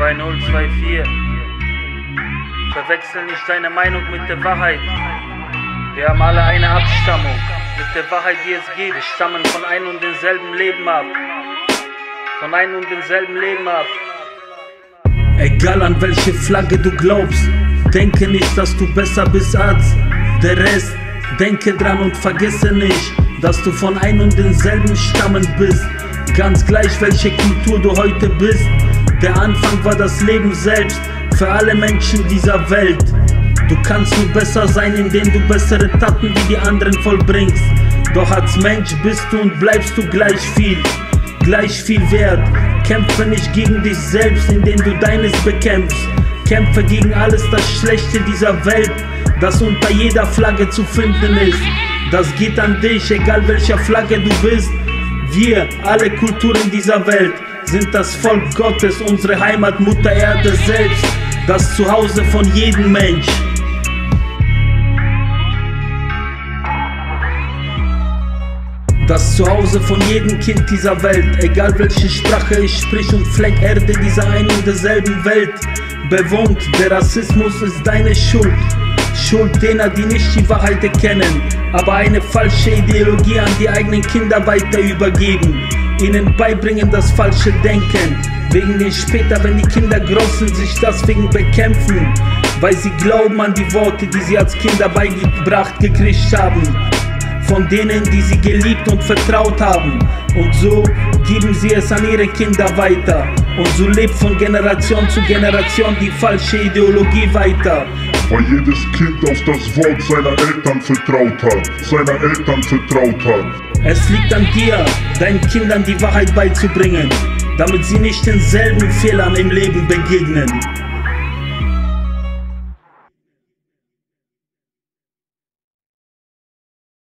2024. Verwechsel nicht deine Meinung mit der Wahrheit. Wir haben alle eine Abstammung. Mit der Wahrheit, die es gibt. Wir stammen von einem und denselben Leben ab. Von einem und denselben Leben ab. Egal an welche Flagge du glaubst, denke nicht, dass du besser bist als der Rest. Denke dran und vergesse nicht, dass du von einem und denselben Stammen bist. Ganz gleich welche Kultur du heute bist. Der Anfang war das Leben selbst für alle Menschen dieser Welt. Du kannst nur besser sein, indem du bessere Taten wie die anderen vollbringst. Doch als Mensch bist du und bleibst du gleich viel wert. Kämpfe nicht gegen dich selbst, indem du deines bekämpfst. Kämpfe gegen alles das Schlechte dieser Welt, das unter jeder Flagge zu finden ist. Das geht an dich, egal welcher Flagge du bist. Wir, alle Kulturen dieser Welt, sind das Volk Gottes, unsere Heimat, Mutter Erde selbst, das Zuhause von jedem Mensch. Das Zuhause von jedem Kind dieser Welt, egal welche Sprache es spricht und Fleck Erde dieser einen und derselben Welt bewohnt. Der Rassismus ist deine Schuld, Schuld derer, die nicht die Wahrheit erkennen, aber eine falsche Ideologie an die eigenen Kinder weiter übergeben, ihnen beibringen das falsche Denken, wegen den später, wenn die Kinder groß sind, sich deswegen bekämpfen, weil sie glauben an die Worte, die sie als Kinder beigebracht gekriegt haben, von denen, die sie geliebt und vertraut haben. Und so geben sie es an ihre Kinder weiter. Und so lebt von Generation zu Generation die falsche Ideologie weiter. Weil jedes Kind auf das Wort seiner Eltern vertraut hat. Es liegt an dir, deinen Kindern die Wahrheit beizubringen, damit sie nicht denselben Fehlern im Leben begegnen.